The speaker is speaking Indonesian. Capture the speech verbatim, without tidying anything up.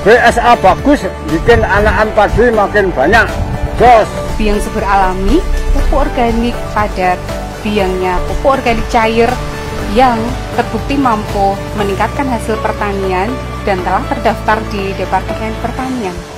Bsa bagus, bikin anakan padi makin banyak. Jos. Biang Serbuk Alami, pupuk organik padat, biangnya pupuk organik cair yang terbukti mampu meningkatkan hasil pertanian dan telah terdaftar di Departemen Pertanian.